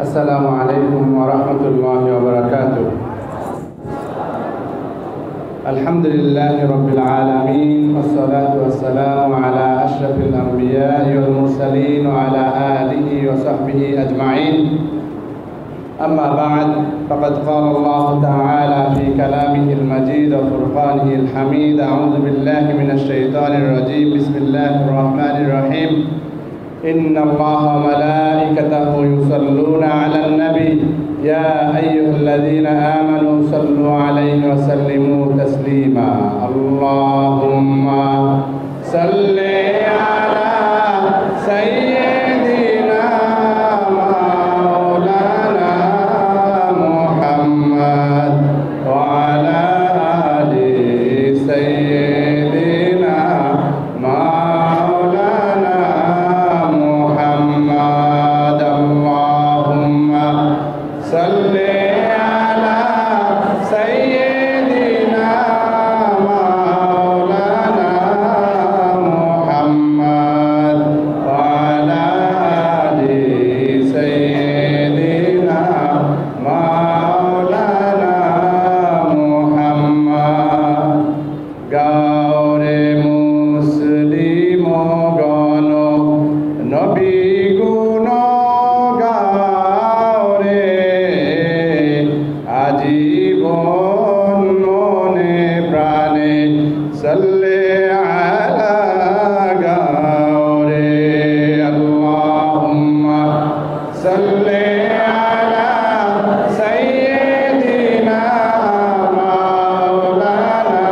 السلام عليكم ورحمة الله وبركاته. الحمد لله رب العالمين والصلاة والسلام على أشرف الأنبياء والمرسلين وعلى آله وصحبه أجمعين. أما بعد، فقد قال الله تعالى في كلامه المجيد وفرقانه الحميد: أعوذ بالله من الشيطان الرجيم، بسم الله الرحمن الرحيم. إن الله وملائكته يصلون على النبي يا أيها الذين آمنوا صلوا عليه وسلموا تسليما. اللهم صل على سيدنا مولانا محمد وعلى آل سيدنا مولانا محمد. اللهم صل على سيدنا مولانا محمد وعلى آل سيدنا مولانا محمد. গাওরে মুসলিম গণ নবী গুণ গাওরে আজীবন মনে প্রাণে সাল্লে আলা গাওরে। আল্লাহুম্মা সাল্লি আলা সাইয়্যিদিনা মাওলানা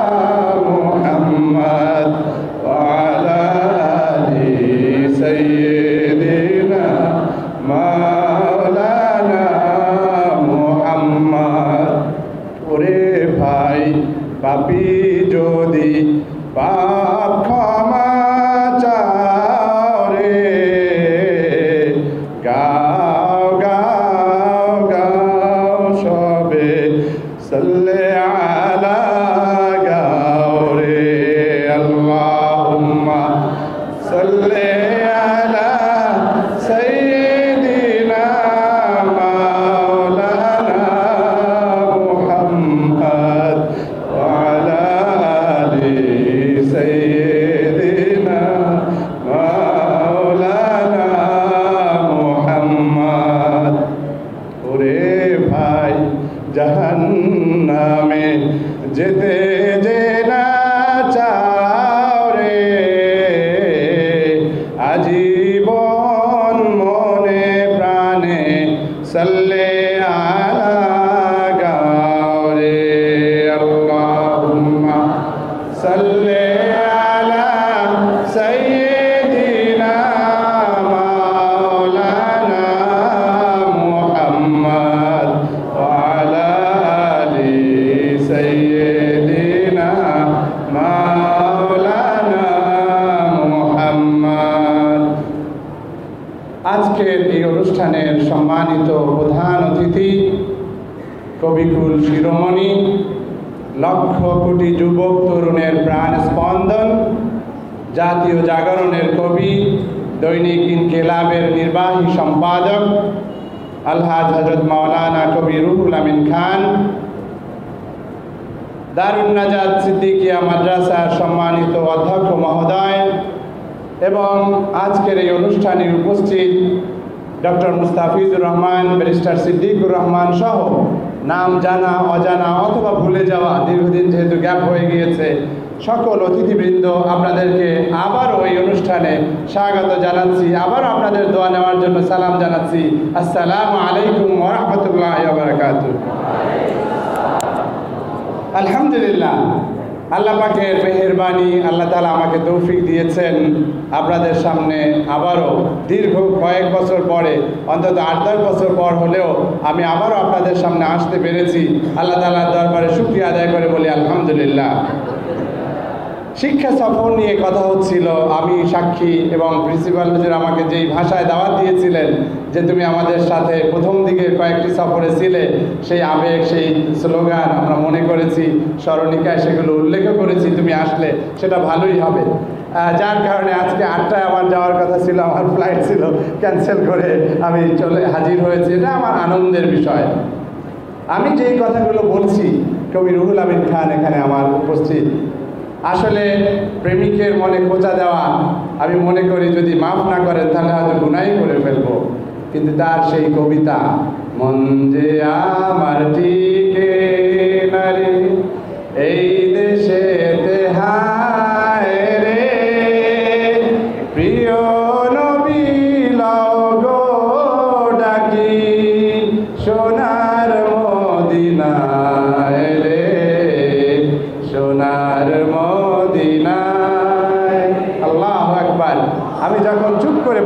মুহাম্মদ ওয়া আলা আলি সাইয়্যিদিনা মাওলানা মুহাম্মদ। ওরে ভাই, পাপী যদি পাপ ক্ষমা চাও রে, গাও গাও গাও সবে সাল্লে আলা গাও রে। আল্লাহুম্মা সাল্লি আলা সাইয়্যিদিনা মাওলানা মুহাম্মদ ওয়া আলা আলি সাইয়্যিদিনা মাওলানা মুহাম্মদ। ওরে ভাই, জাহান্নামে যেতে যে না চাও রে, আজীবন মনে প্রাণে সাল্লে আলা গাও রে। আল্লাহুম্মা সাল্লি আলা সাইয়্যিদিনা মাওলানা মুহাম্মদ ওয়া আলা আলি সাইয়্যিদিনা মাওলানা মুহাম্মদ। আজকের এই অনুষ্ঠানের সম্মানিত প্রধান অতিথি, কবিকুল শিরোমণি, লক্ষ কোটি যুবক তরুণের প্রাণ স্পন্দন, জাতীয় জাগরণের কবি, দৈনিক ইনকিলাবের নির্বাহী সম্পাদক আলহাজ হযরত মাওলানা কবি রুহুল আমিন খান, দারুন নাজাত সিদ্দিকিয়া মাদ্রাসার সম্মানিত অধ্যক্ষ মহোদয় এবং আজকের এই অনুষ্ঠানে উপস্থিত ডক্টর মুস্তাফিজুর রহমান, ব্যারিস্টার সিদ্দিকুর রহমান সহ নাম জানা অজানা অথবা ভুলে যাওয়া, দীর্ঘদিন যেহেতু গ্যাপ হয়ে গিয়েছে, সকল অতিথিবৃন্দ, আপনাদেরকে আবারও এই অনুষ্ঠানে স্বাগত জানাচ্ছি। আবারও আপনাদের দোয়া নেওয়ার জন্য সালাম জানাচ্ছি। আসসালামু আলাইকুম ওয়া রাহমাতুল্লাহি ওয়া বারাকাতুহু। আলহামদুলিল্লাহ, আল্লাহ পাকের মেহেরবানি, আল্লাহ তাআলা আমাকে তৌফিক দিয়েছেন আপনাদের সামনে আবারও দীর্ঘ কয়েক বছর পরে, অন্তত 8-10 বছর পর হলেও আমি আবারও আপনাদের সামনে আসতে পেরেছি। আল্লাহ তাআলার দরবারে শুকরিয়া আদায় করে বলি আলহামদুলিল্লাহ। শিক্ষা সফর নিয়ে কথা হচ্ছিল, আমি সাক্ষী এবং প্রিন্সিপাল হুজুর আমাকে যেই ভাষায় দাওয়াত দিয়েছিলেন যে তুমি আমাদের সাথে প্রথম দিকে কয়েকটি সফরে ছিলে, সেই আবেগ, সেই স্লোগান আমরা মনে করেছি, স্মরণিকায় সেগুলো উল্লেখ করেছি। তুমি আসলে সেটা ভালোই হবে। যার কারণে আজকে 8টায় আমার যাওয়ার কথা ছিল, আমার ফ্লাইট ছিল, ক্যান্সেল করে আমি চলে হাজির হয়েছি। এটা আমার আনন্দের বিষয়। আমি যেই কথাগুলো বলছি, কবি রুহুল আমিন খান এখানে আমার উপস্থিত। আসলে প্রেমিকের মনে খোঁচা দেওয়া আমি মনে করি যদি মাফ না করেন তাহলে হয়তো গুনাই করে ফেলবো, কিন্তু তার সেই কবিতা, মন যে আমার টিকে নারে এই দেশেতে হায় রে, প্রিয় নবী লও গো ডাকি সোনার মদিনায় রে, সোনার মদিনায়। আল্লাহু আকবার। আমি যখন চুপ করে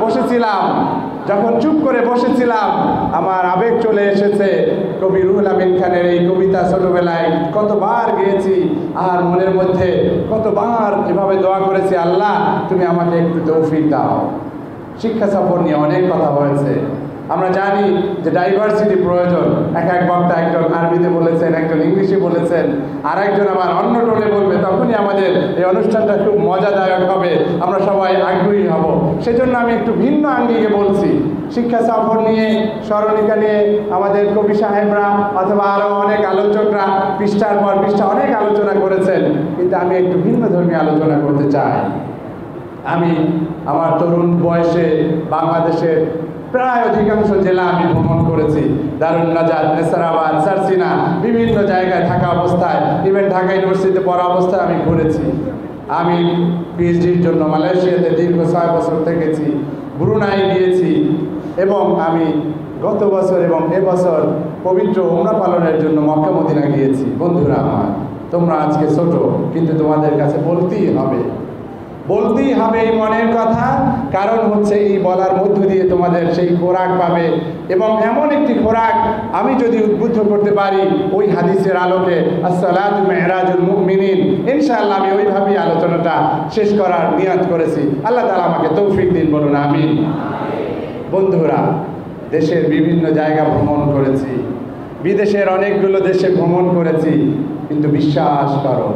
বসেছিলাম আমার আবেগ চলে এসেছে। কবি রুহুল আমিন খানের এই কবিতা ছোটবেলায় কতবার গেয়েছি, আর মনের মধ্যে কতবার এভাবে দোয়া করেছি, আল্লাহ তুমি আমাকে একটু তৌফিক দাও। শিক্ষা সফর নিয়ে অনেক কথা হয়েছে। আমরা জানি যে ডাইভার্সিটি প্রয়োজন। এক বক্তা একজন আরবিতে বলেছেন, একজন ইংলিশে বলেছেন, আর একজন আবার অন্য টোনে বলবে, তখনই আমাদের এই অনুষ্ঠানটা খুব মজাদায়ক হবে, আমরা সবাই আগ্রহী হব। সেজন্য আমি একটু ভিন্ন আঙ্গিকে বলছি। শিক্ষা সফর নিয়ে, স্মরণিকা নিয়ে আমাদের কবি সাহেবরা অথবা আরও অনেক আলোচকরা পৃষ্ঠার পর পৃষ্ঠা অনেক আলোচনা করেছেন, কিন্তু আমি একটু ভিন্ন ধর্মী আলোচনা করতে চাই। আমি আমার তরুণ বয়সে বাংলাদেশের প্রায় অধিকাংশ জেলা আমি ভ্রমণ করেছি। দারুন নাজাত, নেসারাবাদ, সারসিনা, বিভিন্ন জায়গায় থাকা অবস্থায়, ইভেন ঢাকা ইউনিভার্সিটিতে পড়া অবস্থায় আমি ঘুরেছি। আমি পিএইচডির জন্য মালয়েশিয়াতে দীর্ঘ 6 বছর থেকেছি, ব্রুনাই গিয়েছি, এবং আমি গত বছর এবং এবছর পবিত্র উমরা পালনের জন্য মক্কা মদিনা গিয়েছি। বন্ধুরা আমার, তোমরা আজকে ছোট, কিন্তু তোমাদের কাছে বলতেই হবে এই মনের কথা। কারণ হচ্ছে এই বলার মধ্য দিয়ে তোমাদের সেই খোরাক পাবে, এবং এমন একটি খোরাক আমি যদি উদ্বুদ্ধ করতে পারি ওই হাদিসের আলোকে, আসসালাতু মিরাজুল মুমিনিন, ইনশাআল্লাহ আমি ওইভাবেই আলোচনাটা শেষ করার নিয়ত করেছি। আল্লাহ তাআলা আমাকে তৌফিক দিন, বলুন আমিন। বন্ধুরা, দেশের বিভিন্ন জায়গা ভ্রমণ করেছি, বিদেশের অনেকগুলো দেশে ভ্রমণ করেছি, কিন্তু বিশ্বাস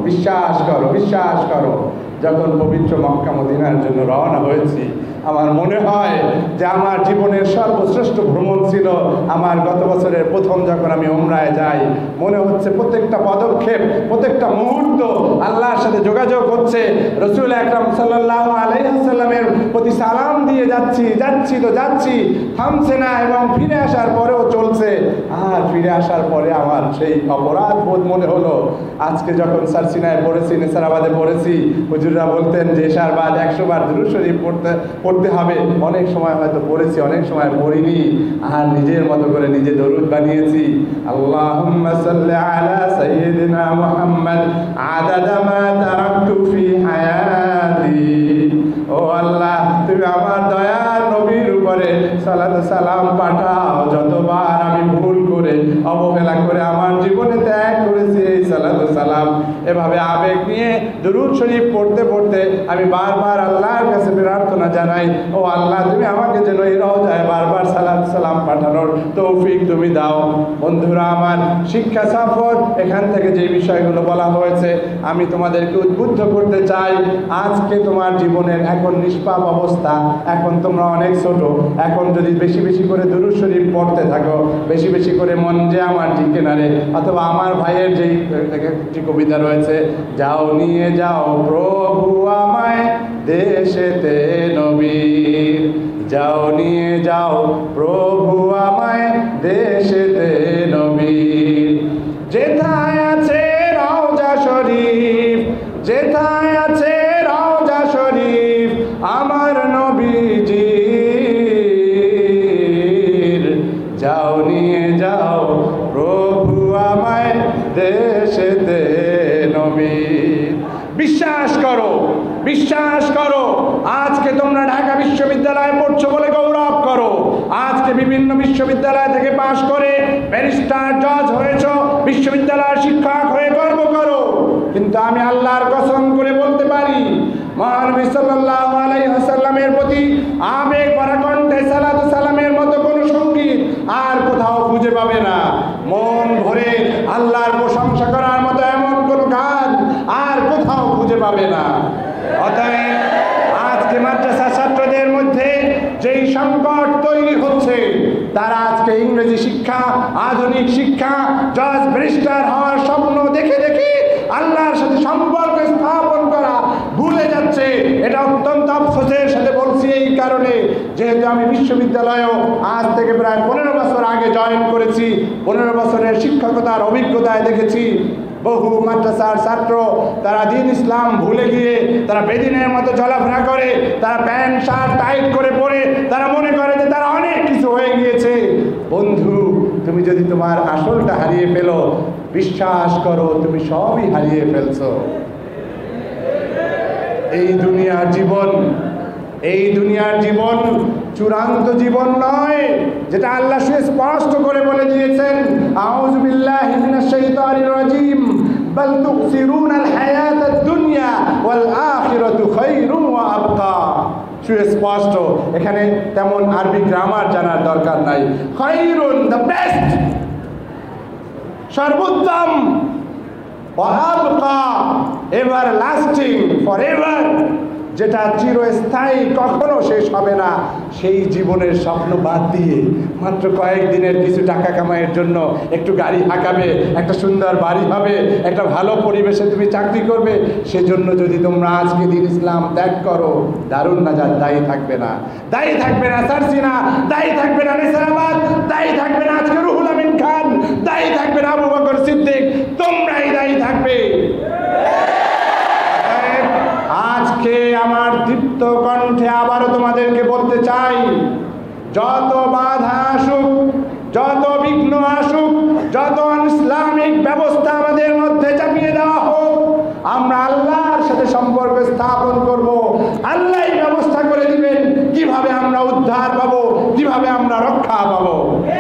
করো, যখন পবিত্র মক্কা মদিনার জন্য রওনা হয়েছি, আমার মনে হয় যে আমার জীবনের সর্বশ্রেষ্ঠ ভ্রমণ ছিল আমার গত বছরের প্রথম যখন আমি উমরায় যাই। মনে হচ্ছে প্রত্যেকটা পদক্ষেপ, প্রত্যেকটা মুহূর্ত আল্লাহর সাথে যোগাযোগ হচ্ছে। রাসূল আকরাম সাল্লাল্লাহু আলাইহি ওয়াসাল্লামের প্রতি সালাম দিয়ে যাচ্ছি, থামছে না, এবং ফিরে আসার পরেও চলছে। আর ফিরে আসার পরে আমার সেই অপরাধ বোধ মনে হলো। আজকে যখন সারসিনায় পড়েছি, নেসারাবাদে পড়েছি, হুজুররা বলতেন যে এশার বাদ 100 বার দুরূদ শরীফ পড়তে হবে। অনেক সময় হয়তো পড়েছি, অনেক সময় পড়িনি, আর নিজের মতো করে নিজে দরুদ বানিয়েছি। আল্লাহুম্মা সাল্লি আলা সাইয়্যিদিনা মুহাম্মদ আদাদা মা তারাকতু ফি হায়াতি। ও আল্লাহ, তুমি আমার দয়ার নবীর উপরে সালাত সালাম পাঠাও যতবার আমি ভুল করে, অবহেলা করে আমার জীবনে ত্যাগ করেছি এই সালাত সালাম। এভাবে আবেগ নিয়ে দুরূদ শরীফ পড়তে আমি বারবার আল্লাহর কাছে প্রার্থনা জানাই, ও আল্লাহ তুমি আমাকে যেন এই রওজায় বারবার সালাত সালাম পাঠানোর তৌফিক তুমি দাও। বন্ধুরা আমার, শিক্ষা সফর, এখান থেকে যে বিষয়গুলো বলা হয়েছে আমি তোমাদেরকে উদ্বুদ্ধ করতে চাই। আজকে তোমার জীবনের এখন নিষ্পাপ অবস্থা, এখন তোমরা অনেক ছোট, এখন যদি বেশি বেশি করে দুরূদ শরীফ পড়তে থাকো, বেশি বেশি করে মন যে আমার টিকে না রে, অথবা আমার ভাইয়ের যেই একটি কবিতা রয়েছে, যাও নিয়ে যাও প্রভু আমায় দেশেতে নবীর, যাও নিয়ে যাও প্রভু আমায় দেশেতে নবীর। যেথায় আছে রওজা শরীফ, যেথায় আছে রওজা শরীফ আমার নবীজির, যাও নিয়ে যাও প্রভু আমায় দেশেতে নবীর। বিশ্বাস করো, আজকে তোমরা ঢাকা বিশ্ববিদ্যালয়ে পড়ছো বলে গৌরব করো, আজকে বিভিন্ন বিশ্ববিদ্যালয় থেকে পাশ করে ব্যারিস্টার, জজ হয়েছো, বিশ্ববিদ্যালয়ের শিক্ষক হয়ে গর্ব করো। কিন্তু আমি আল্লাহর কসম করে বলতে পারি, মহানবী সাল্লাল্লাহু আলাইহি ওয়াসাল্লামের প্রতি আবেগ ভরা কণ্ঠে সালাতু সালামের মতো কোনো সঙ্গীত আর কোথাও খুঁজে পাবে না। মন ভরে আল্লাহর প্রশংসা করার মতো এমন কোনো গান আর কোথাও খুঁজে পাবে না। অতএব সংকট তৈরি হচ্ছে, তারা আজকে ইংরেজি শিক্ষা, আধুনিক শিক্ষা, জজ ব্যারিস্টার হওয়ার স্বপ্ন দেখে দেখে আল্লাহর সাথে সম্পর্ক স্থাপন করা ভুলে যাচ্ছে। এটা অত্যন্ত আফসোসের সাথে বলছি এই কারণে, যেহেতু আমি বিশ্ববিদ্যালয়েও আজ থেকে প্রায় 15 বছর আগে জয়েন করেছি। 15 বছরের শিক্ষকতার অভিজ্ঞতায় দেখেছি বহু মাদ্রাসার ছাত্র তারা দ্বীন ইসলাম ভুলে গিয়ে তারা বেদিনের মতো চলাফেরা করে, তারা প্যান্ট শার্ট টাইট করে পরে তারা মনে করে যে তারা অনেক কিছু হয়ে গিয়েছে। বন্ধু, তুমি যদি তোমার আসলটা হারিয়ে ফেলো, বিশ্বাস করো তুমি সবই হারিয়ে ফেলছো। এই দুনিয়ার জীবন চূড়ান্ত জীবন নয়, যেটা আল্লাহ স্পষ্ট করে বলে দিয়েছেন, আউযু বিল্লাহি মিনাশ শাইতানির রাজীম, বাল তুকসিরুনাল হায়াতাদ দুনিয়া ওয়াল আখিরাতু খায়রুম ওয়া আবকা। সুস্পষ্ট, এখানে তেমন আরবি গ্রামার জানার দরকার নাই। খায়রুন, দ্য বেস্ট, সর্বোত্তম, ওয়া আবকা, এভার লাস্টিং, ফরএভার, যেটা চিরস্থায়ী, কখনো শেষ হবে না। সেই জীবনের স্বপ্ন বাদ দিয়ে মাত্র কয়েকদিনের কিছু টাকা কামাইয়ের জন্য একটু গাড়ি হাঁকাবে, একটা সুন্দর বাড়ি হবে, একটা ভালো পরিবেশে তুমি চাকরি করবে, সেজন্য যদি তোমরা আজকে দ্বীন ইসলাম ত্যাগ করো, দারুন নাজাত দায়ী থাকবে না, দায়ী থাকবে না সারসিনা, দায়ী থাকবে না নেসারাবাদ, দায়ী থাকবে না আজকে রুহুল আমিন খান, দায়ী থাকবে না আবু বকর সিদ্দিক, তোমরাই দায়ী থাকবে। আজকে আমার দীপ্ত কণ্ঠে আবারও তোমাদেরকে বলতে চাই, যত বাধা আসুক, যত বিঘ্ন আসুক, যত ইসলামিক ব্যবস্থা আমাদের মধ্যে চাপিয়ে দেওয়া হোক, আমরা আল্লাহর সাথে সম্পর্ক স্থাপন করব। আল্লাহই ব্যবস্থা করে দিবেন কিভাবে আমরা উদ্ধার পাবো, কিভাবে আমরা রক্ষা পাবো।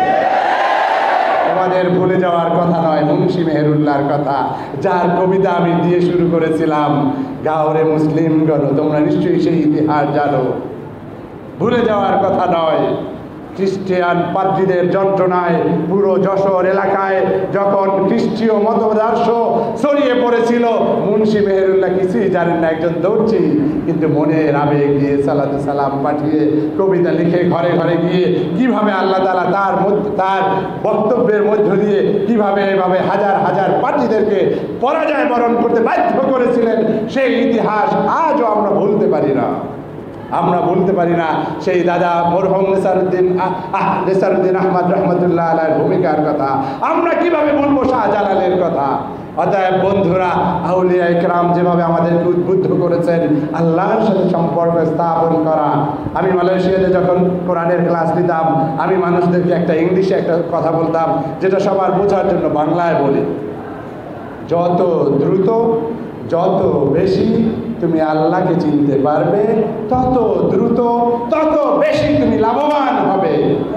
আমাদের ভুলে যাওয়ার কথা নয়, মুন্সি মেহেরুল্লাহর কথা, যার কবিতা আমি দিয়ে শুরু করেছিলাম, গাওরে মুসলিমগণ, তোমরা নিশ্চয়ই সেই ইতিহাস জানো। ভুলে যাওয়ার কথা নয়। খ্রিস্টিয়ান পাদ্রীদের যন্ত্রণায় পুরো যশোর এলাকায় যখন খ্রিস্টীয় মতাদর্শ ছড়িয়ে পড়েছিল, মুন্সি মেহেরুল্লাহ কিছুই জানেন না, একজন দর্জি, কিন্তু মনের আবেগ দিয়ে সালাতু সালাম পাঠিয়ে কবিতা লিখে ঘরে ঘরে গিয়ে কিভাবে আল্লাহ তাআলা তার বক্তব্যের মধ্য দিয়ে কিভাবে এভাবে হাজার হাজার পাদ্রীদেরকে পরাজয় বরণ করতে বাধ্য করেছিলেন, সেই ইতিহাস আজও আমরা ভুলতে পারি না। আমরা বলতে পারি না সেই দাদা মরহুম নেসারউদ্দিন আহমদ রহমতুল্লাহ আলাইহির ভূমিকার কথা, আমরা কিভাবে বলবো শাহজালালের কথা। অতএব বন্ধুরা, আউলিয়া ইকরাম যেভাবে আমাদেরকে উদ্বুদ্ধ করেছেন আল্লাহর সাথে সম্পর্ক স্থাপন করা। আমি মালয়েশিয়াতে যখন কোরআনের ক্লাস নিতাম, আমি মানুষদেরকে একটা ইংলিশে একটা কথা বলতাম, যেটা সবার বোঝার জন্য বাংলায় বলি, যত দ্রুত, যত বেশি তুমি আল্লাহকে চিনতে পারবে, তত দ্রুত, তত বেশি তুমি লাভবান হবে।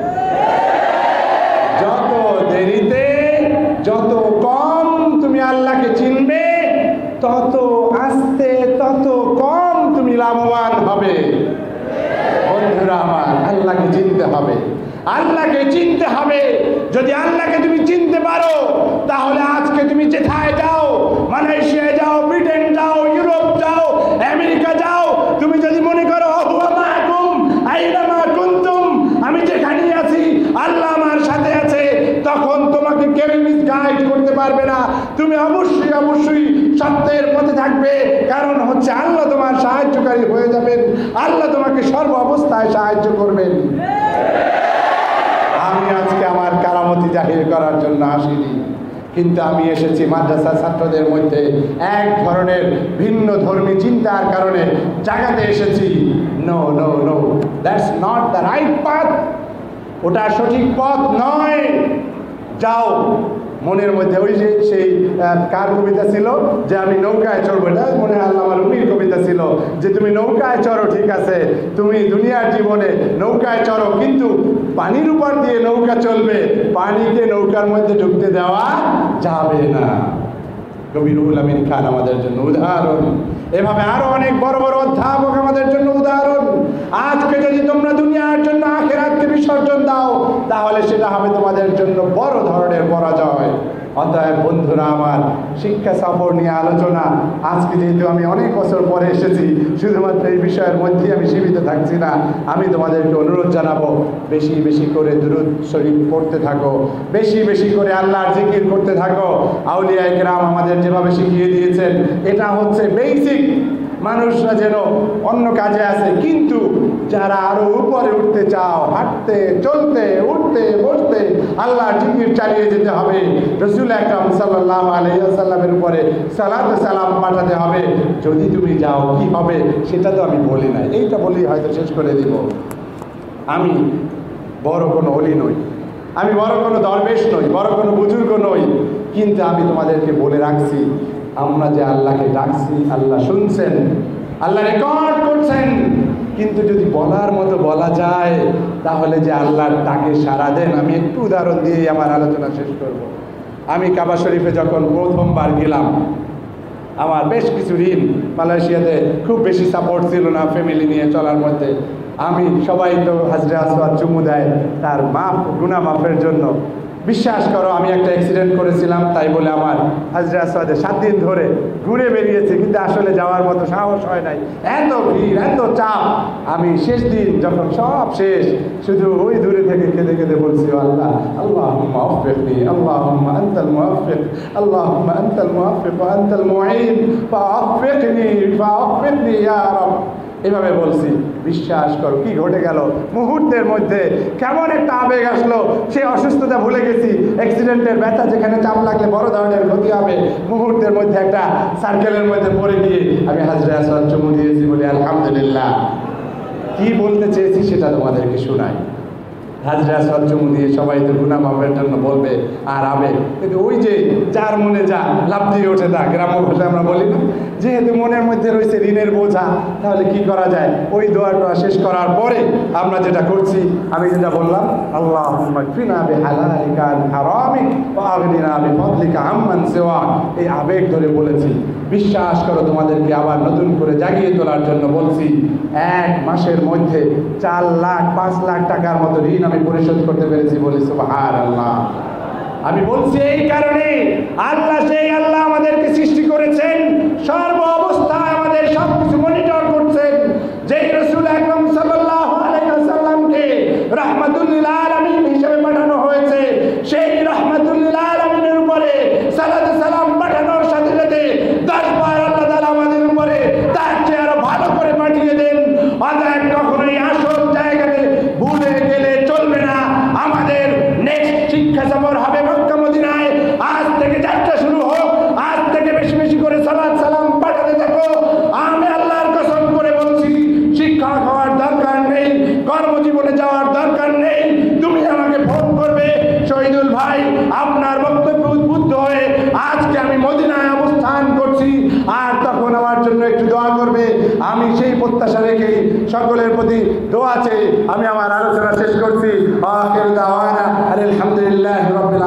যত দেরিতে, যত কম তুমি আল্লাহকে চিনবে, তত আস্তে, তত কম তুমি লাভবান হবে। বন্ধুরা আমার, আল্লাহকে চিনতে হবে, আল্লাহকে চিনতে হবে। যদি আল্লাহকে তুমি চিনতে পারো, তাহলে আজকে তুমি যেথায় যাও, মালয়েশিয়ায় যাও, ব্রিটেন যাও, ইউরোপ যাও, আমেরিকা যাও, তুমি যদি মনে করো আমি যেখানেই আছি আল্লাহ আমার সাথে আছে, তখন তোমাকে কেউ মিসগাইড করতে পারবে না। তুমি অবশ্যই অবশ্যই সত্যের পথে থাকবে, কারণ হচ্ছে আল্লাহ তোমার সাহায্যকারী হয়ে যাবেন, আল্লাহ তোমাকে সর্ব অবস্থায় সাহায্য করবেন। আমি আজকে আমার কারামতি জাহির করার জন্য আসিনি, কিন্তু আমি এসেছি মাদ্রাসা ছাত্রদের মধ্যে এক ধরনের ভিন্ন ধর্মী চিন্তার কারণে জাগাতে এসেছি। No no no, that's not the right path, ওটা সঠিক পথ নয়। যাও, মনের মধ্যে ওই যে সেই কার কবিতা ছিল যে আমি নৌকায় চড়বো, এটা মনে হয় আল্লামা রুমির কবিতা ছিল যে তুমি নৌকায় চড়ো, ঠিক আছে, তুমি দুনিয়ার জীবনে নৌকায় চড়ো, কিন্তু পানির উপর দিয়ে নৌকা চলবে, পানিকে নৌকার মধ্যে ঢুকতে দেওয়া যাবে না। কবি রুহুল আমিন খান আমাদের জন্য উদাহরণ, এভাবে আরো অনেক বড় বড় অধ্যাপক আমাদের জন্য উদাহরণ। আজকে যদি তোমরা দুনিয়ার জন্য আখিরাতকে বিসর্জন দাও, তাহলে সেটা হবে তোমাদের জন্য বড় ধরনের পরাজয়। অতএব বন্ধুরা আমার, শিক্ষা সফর নিয়ে আলোচনা আজকে যেহেতু আমি অনেক বছর পরে এসেছি, শুধুমাত্র এই বিষয়ের মধ্যে আমি সীমিত থাকছি না। আমি তোমাদেরকে অনুরোধ জানাবো, বেশি বেশি করে দুরূদ শরীফ পড়তে থাকো, বেশি বেশি করে আল্লাহর জিকির করতে থাকো। আউলিয়া কেরাম আমাদের যেভাবে শিখিয়ে দিয়েছেন, এটা হচ্ছে বেসিক। মানুষরা যেন অন্য কাজে আছে, কিন্তু যারা আরো উপরে উঠতে চাও, হাঁটতে চলতে উঠতে বসতে আল্লাহর জিকির চালিয়ে যেতে হবে। রাসূল আকরাম সাল্লাল্লাহু আলাইহি ওয়াসাল্লামের উপরে সালাত ও সালাম পাঠাতে হবে। যদি তুমি যাও কি হবে সেটা তো আমি বলি নাই, এইটা বলি হয়তো শেষ করে দিব। আমি বড় কোনো ওলি নই, আমি বড় কোনো দরবেশ নই, বড় কোনো বুজুর্গ নই, কিন্তু আমি তোমাদেরকে বলে রাখছি, আমরা যে আল্লাহকে ডাকছি, আল্লাহ শুনছেন, আল্লাহ রেকর্ড করছেন। কিন্তু যদি বলার মতো বলা যায়, তাহলে যে আল্লাহর ডাকে সাড়া দেন। আমি একটু উদাহরণ দিয়ে আমার আলোচনা শেষ করব। আমি কাবা শরীফে যখন প্রথমবার গেলাম, আমার বেশ কিছু ঋণ, মালয়েশিয়াতে খুব বেশি সাপোর্ট ছিল না ফ্যামিলি নিয়ে চলার মধ্যে। আমি সবাই তো হাজরে আসওয়াদ চুমু দেয় তার মাফ, গুনাহ মাফের জন্য। বিশ্বাস করো, আমি একটা অ্যাক্সিডেন্ট করেছিলাম, তাই বলে আমার হাজরে আসওয়াদে 7 দিন ধরে ঘুরে বেরিয়েছি, কিন্তু আসলে যাওয়ার মতো সাহস হয় নাই, এত ভিড়, এত চাপ। আমি শেষ দিন যখন সব শেষ, শুধু ওই দূরে থেকে কেঁদে কেঁদে বলছি, আল্লাহ আল্লাহুম্মা আফফিকনি, আল্লাহুম্মা আনতাল মুআফফিক, আল্লাহুম্মা আনতাল মুআফফিক ওয়া আনতাল মুঈন, ফাআফফিকনি ইয়া রাব। এভাবে বলছি। বিশ্বাস করো, কি ঘটে গেল মুহূর্তের মধ্যে, কেমন একটা আবেগ আসলো। সে অসুস্থতা ভুলে গেছি, অ্যাক্সিডেন্টের ব্যথা, যেখানে চাপ লাগলে বড় ধরনের ক্ষতি হবে, মুহূর্তের মধ্যে একটা সার্কেলের মধ্যে পড়ে গিয়ে আমি হাজরে আসওয়াদ চুমু দিয়েছি, বলি আলহামদুলিল্লাহ। কি বলতে চেয়েছি সেটা তোমাদেরকে শোনাই। হাজরে আসওয়াদ চুমু দিয়ে সবাই তো গুনাহ মাফের জন্য বলবে আর আবেগ, কিন্তু ওই যে যার মনে যা লাভ দিয়ে ওঠে তা, গ্রাম্য ভাষায় আমরা বলি না, যেহেতু মনের মধ্যে রয়েছে ঋণের বোঝা, তাহলে কি করা যায়? ওই দোয়াটা শেষ করার পরে আমরা যেটা করছি, আমি যেটা বললাম, আল্লাহুম্মা কফিনা বিহালালিকা আন হারামিক ওয়া আগনিনা বিফদলিকা আম্মান সিওয়াক, এই আবেগ ধরে বলেছি। বিশ্বাস করো, তোমাদেরকে আবার নতুন করে জাগিয়ে তোলার জন্য বলছি। 1 মাসের মধ্যে 4 লাখ 5 লাখ টাকার মতো ঋণ আমি পরিশোধ করতে পেরেছি, বলি সুবহানাল্লাহ। আমি বলছি এই কারণে, আল্লাহ সেই আল্লাহ আমাদেরকে সৃষ্টি করেছেন, সর্ব অবস্থায় আমাদের সবকিছু মনিটর করছেন। যেই রাসূল আকরাম সাল্লাল্লাহু আলাইহি ওয়াসাল্লামকে রাহমাতুল লিল আলামিন হিসেবে পাঠানো হয়েছে, সেই রাহমাতুল লিল আলামিনের উপরে সালাত ও সালাম পাঠানোর সাথে সাথে 10 বার আল্লাহ তাআলা আমাদের উপরে তার চেয়ে আরো ভালো করে পাঠিয়ে দেন। অতএব কখনোই আসল জায়গাতে ভুলে গেলে চলবে না। আমাদের নেক্সট শিক্ষা সফর হবে মক্কা মদিনায়। আজ থেকে যাত্রা শুরু হোক, আজ থেকে বেশি বেশি করে সালাত সালাম পাঠাতে থাকো। আমি আল্লাহর কসম করে বলছি, শিক্ষা হওয়ার দরকার নেই, কর্মজীবনে যাওয়ার দরকার নেই। তুমি আমাকে ফোন করবে, শহীদুল ভাই আপনার বক্তব্য উদ্বুদ্ধ হয়ে আজকে আমি মদিনায় অবস্থান করছি, আর তখন আমার জন্য একটু দোয়া করবে। আমি সেই প্রত্যাশা রেখে সকলের প্রতি দোয়া চেয়ে আমি আমার আলোচনা শেষ করছি। আখির দাওয়ানা আলহামদুলিল্লাহি রাব্বিল